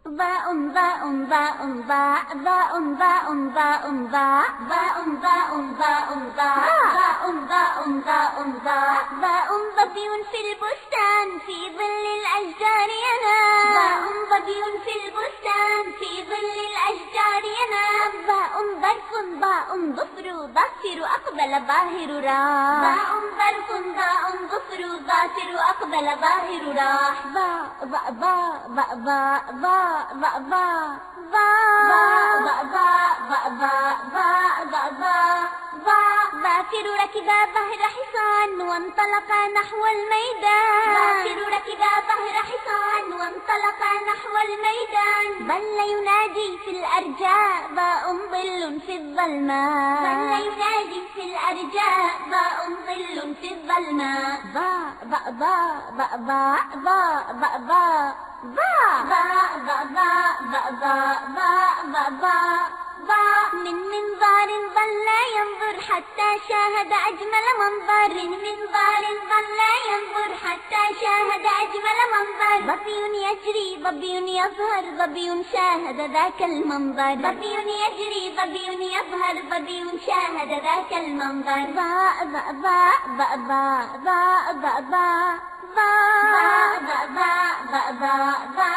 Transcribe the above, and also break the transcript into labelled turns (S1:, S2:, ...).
S1: باء باء باء باء باء باء باء باء باء باء باء باء باء باء باء باء ظبي في البستان في ظل الأشجار ينام باء ظبي في البستان في ظل الأشجار ينام باء برق باء ظفر ظافر أقبل ظاهر راح باء برق باء ظفر ظافر أقبل ظاهر راح باء باء باء باء باء باء باء باء باء باء باء باء باكر ركبا ظهر حصان وانطلقا نحو الميدان باكر ركبا ظهر حصان وانطلقا نحو الميدان ظل ينادي في الأرجاء باء ظل في الظلماء ظل ينادي في الأرجاء باء ظل في الظلماء باء باء باء باء باء باء باء من منظار ظل ينظر حتى شاهد أجمل منظر من منظار ظل ينظر حتى شاهد أجمل منظر ظبي يجري ظبي يظهر ظبي شاهد ذاك المنظر ظبي يجري ظبي يظهر ظبي شاهد ذاك المنظر باء باء باء باء باء باء باء باء باء باء باء باء